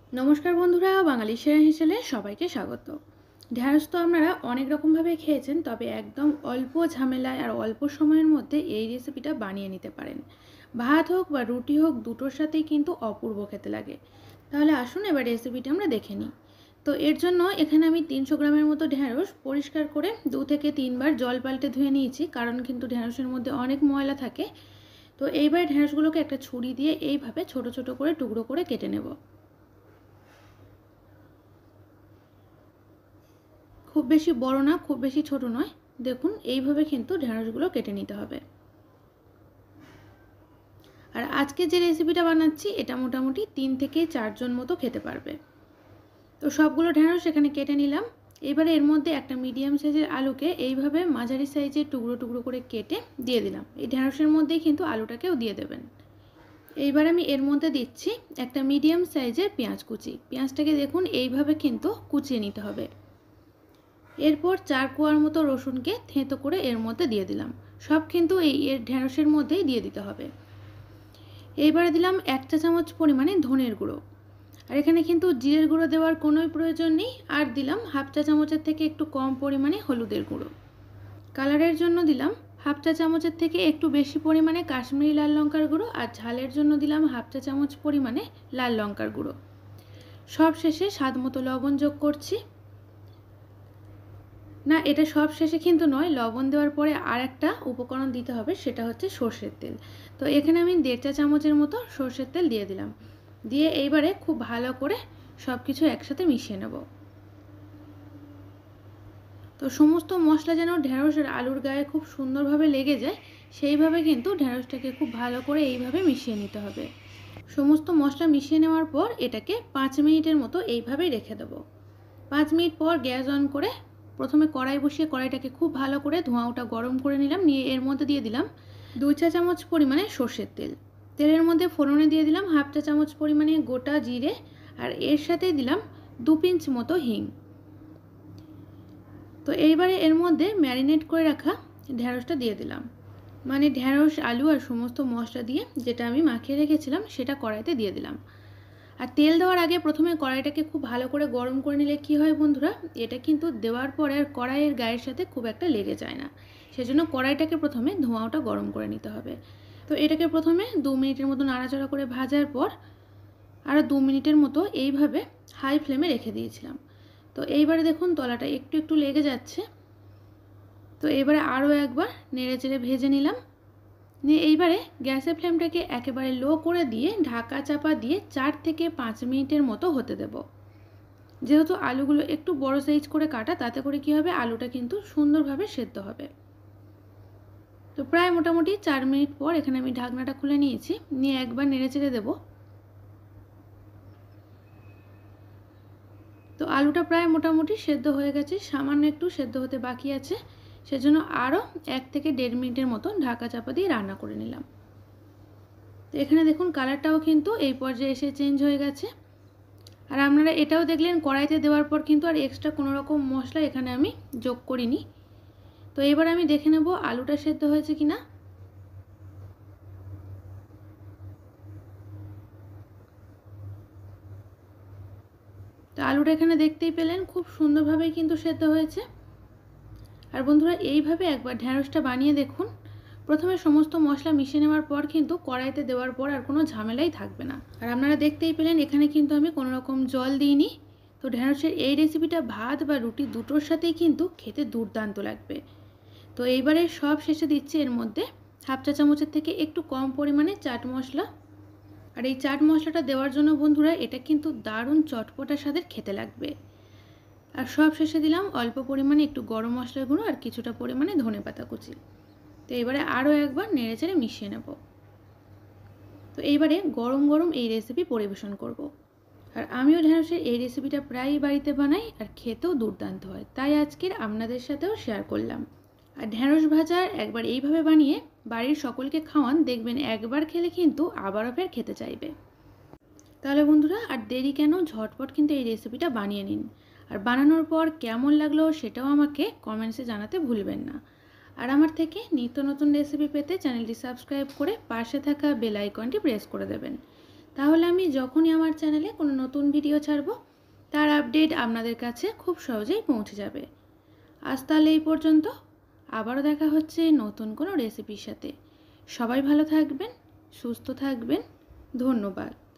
নমস্কার বন্ধুরা, বাঙালি সেরা হেসেলে সবাইকে স্বাগত। ঢ্যাঁড়স তো আপনারা অনেক রকমভাবে খেয়েছেন, তবে একদম অল্প ঝামেলায় আর অল্প সময়ের মধ্যে এই রেসিপিটা বানিয়ে নিতে পারেন। ভাত হোক বা রুটি হোক, দুটোর সাথেই কিন্তু অপূর্ব খেতে লাগে। তাহলে আসুন এবার রেসিপিটা আমরা দেখে নিই। তো এর জন্য এখানে আমি 300 গ্রামের মতো ঢ্যাঁড়স পরিষ্কার করে 2 থেকে 3 বার জল পাল্টে ধুয়ে নিয়েছি, কারণ কিন্তু ঢ্যাঁড়সের মধ্যে অনেক ময়লা থাকে। তো এইবার ঢ্যাঁড়সগুলোকে একটা ছুরি দিয়ে এইভাবে ছোট ছোট করে টুকরো করে কেটে নেব। খুব বেশি বড় না, খুব বেশি ছোট নয়। দেখুন এইভাবে কিন্তু ঢেঁড়সগুলো কেটে নিতে হবে। আর আজকে যে রেসিপিটা বানাচ্ছি এটা মোটামুটি 3 থেকে 4 জন মতো খেতে পারবে। তো সবগুলো ঢেঁড়স এখানে কেটে নিলাম। এবারে এর মধ্যে একটা মিডিয়াম সাইজের আলুকে এইভাবে মাঝারি সাইজের টুকরো টুকরো করে কেটে দিয়ে দিলাম। এই ঢেঁড়সের মধ্যেই কিন্তু আলুটাকেও দিয়ে দেবেন। এইবার আমি এর মধ্যে দিচ্ছি একটা মিডিয়াম সাইজের পেঁয়াজ কুচি। পেঁয়াজটাকে দেখুন এইভাবে কিন্তু কুচিয়ে নিতে হবে। এরপর 4 কোয়ার মতো রসুনকে থেঁতো করে এর মধ্যে দিয়ে দিলাম। সব কিন্তু এর ঢেঁড়সের মধ্যেই দিয়ে দিতে হবে। এইবারে দিলাম 1 চা চামচ পরিমাণে ধনের গুঁড়ো। আর এখানে কিন্তু জিরের গুঁড়ো দেওয়ার কোনোই প্রয়োজন নেই। আর দিলাম হাফ চা চামচের থেকে একটু কম পরিমাণে হলুদের গুঁড়ো। কালারের জন্য দিলাম হাফ চা চামচের থেকে একটু বেশি পরিমাণে কাশ্মীরি লাল লঙ্কার গুঁড়ো। আর ঝালের জন্য দিলাম হাফ চা চামচ পরিমাণে লাল লঙ্কার গুঁড়ো। সব শেষে স্বাদ মতো লবণ যোগ করছি। না, এটা সব শেষে কিন্তু নয়, লবণ দেওয়ার পরে আর একটা উপকরণ দিতে হবে, সেটা হচ্ছে সর্ষের তেল। তো এখানে আমি 1.5 চা চামচের মতো সর্ষের তেল দিয়ে দিলাম। দিয়ে এইবারে খুব ভালো করে সব কিছু একসাথে মিশিয়ে নেব। তো সমস্ত মশলা যেন ঢেঁড়স আর আলুর গায়ে খুব সুন্দরভাবে লেগে যায়, সেইভাবে কিন্তু ঢেঁড়সটাকে খুব ভালো করে এইভাবে মিশিয়ে নিতে হবে। সমস্ত মশলা মিশিয়ে নেওয়ার পর এটাকে 5 মিনিটের মতো এইভাবেই রেখে দেবো। 5 মিনিট পর গ্যাস অন করে প্রথমে কড়াই বসিয়ে কড়াইটাকে খুব ভালো করে ধোঁয়াটা গরম করে নিলাম। নিয়ে এর মধ্যে দিয়ে দিলাম 2 চা চামচ পরিমাণে সর্ষের তেল। তেলের মধ্যে ফোড়নে দিয়ে দিলাম হাফ চা চামচ পরিমাণে গোটা জিরে। আর এর সাথে দিলাম 2 পিঞ্চ মতো হিং। তো এইবারে এর মধ্যে ম্যারিনেট করে রাখা ঢেঁড়সটা দিয়ে দিলাম। মানে ঢেঁড়স, আলু আর সমস্ত মশলা দিয়ে যেটা আমি মাখিয়ে রেখেছিলাম সেটা কড়াইতে দিয়ে দিলাম। আর তেল দেওয়ার আগে প্রথমে কড়াইটাকে খুব ভালো করে গরম করে নিলে কি হয় বন্ধুরা, এটা কিন্তু দেওয়ার পরে আর কড়াইয়ের গায়ের সাথে খুব একটা লেগে যায় না। সেজন্য কড়াইটাকে প্রথমে ধোঁয়াটা গরম করে নিতে হবে। তো এটাকে প্রথমে 2 মিনিটের মতো নাড়াচাড়া করে ভাজার পর আরও 2 মিনিটের মতো এইভাবে হাই ফ্লেমে রেখে দিয়েছিলাম। তো এইবারে দেখুন তলাটা একটু একটু লেগে যাচ্ছে। তো এবারে আরও একবার নেড়ে চেড়ে ভেজে নিলাম। নিয়ে এইবারে গ্যাসের ফ্লেমটাকে একেবারে লো করে দিয়ে ঢাকা চাপা দিয়ে 4 থেকে 5 মিনিটের মতো হতে দেব। যেহেতু আলুগুলো একটু বড় সাইজ করে কাটা, তাতে করে কি হবে, আলুটা কিন্তু সুন্দরভাবে সেদ্ধ হবে। তো প্রায় মোটামুটি 4 মিনিট পর এখানে আমি ঢাকনাটা খুলে নিয়েছি। নিয়ে একবার নেড়ে চেড়ে দেবো। তো আলুটা প্রায় মোটামুটি সেদ্ধ হয়ে গেছে, সামান্য একটু সেদ্ধ হতে বাকি আছে। সেজন্য আরও 1 থেকে 1.5 মিনিটের মতো ঢাকা চাপা দিয়ে রান্না করে নিলাম। তো এখানে দেখুন কালারটাও কিন্তু এই পর্যায়ে এসে চেঞ্জ হয়ে গেছে। আর আপনারা এটাও দেখলেন কড়াইতে দেওয়ার পর কিন্তু আর এক্সট্রা কোনো রকম মশলা এখানে আমি যোগ করিনি। তো এবার আমি দেখে নেব আলুটা সেদ্ধ হয়েছে কিনা। তো আলুটা এখানে দেখতেই পেলেন খুব সুন্দরভাবেই কিন্তু সেদ্ধ হয়েছে। আর বন্ধুরা এইভাবে একবার ঢ্যাঁড়সটা বানিয়ে দেখুন। প্রথমে সমস্ত মশলা মিশিয়ে নেওয়ার পর কিন্তু কড়াইতে দেওয়ার পর আর কোনো ঝামেলাই থাকবে না। আর আপনারা দেখতেই পেলেন এখানে কিন্তু আমি কোনো রকম জল দিইনি। তো ঢ্যাঁড়সের এই রেসিপিটা ভাত বা রুটি দুটোর সাথেই কিন্তু খেতে দুর্দান্ত লাগবে। তো এইবারে সব শেষে দিচ্ছি এর মধ্যে হাফ চা চামচের থেকে একটু কম পরিমাণে চাট মশলা। আর এই চাট মশলাটা দেওয়ার জন্য বন্ধুরা এটা কিন্তু দারুণ চটপটা স্বাদের খেতে লাগবে। আর সব শেষে দিলাম অল্প পরিমাণে একটু গরম মশলার গুঁড়ো আর কিছুটা পরিমাণে ধনেপাতা কুচি। তো এবারে আরও একবার নেড়েচেড়ে মিশিয়ে নেব। তো এইবারে গরম গরম এই রেসিপি পরিবেশন করব। আর আমিও ঢ্যাঁড়সের এই রেসিপিটা প্রায়ই বাড়িতে বানাই আর খেতেও দুর্দান্ত হয়, তাই আজকের আপনাদের সাথেও শেয়ার করলাম। আর ঢ্যাঁড়স ভাজা একবার এইভাবে বানিয়ে বাড়ির সকলকে খাওয়ান, দেখবেন একবার খেলে কিন্তু আবারও ফের খেতে চাইবে। তাহলে বন্ধুরা আর দেরি কেন, ঝটপট কিন্তু এই রেসিপিটা বানিয়ে নিন। আর বানানোর পর কেমন লাগলো সেটাও আমাকে কমেন্টসে জানাতে ভুলবেন না। আর আমার থেকে নিত্য নতুন রেসিপি পেতে চ্যানেলটি সাবস্ক্রাইব করে পাশে থাকা বেল আইকনটি প্রেস করে দেবেন। তাহলে আমি যখনই আমার চ্যানেলে কোনো নতুন ভিডিও ছাড়ব তার আপডেট আপনাদের কাছে খুব সহজেই পৌঁছে যাবে। আজ তাহলে এই পর্যন্ত, আবারও দেখা হচ্ছে নতুন কোনো রেসিপির সাথে। সবাই ভালো থাকবেন, সুস্থ থাকবেন, ধন্যবাদ।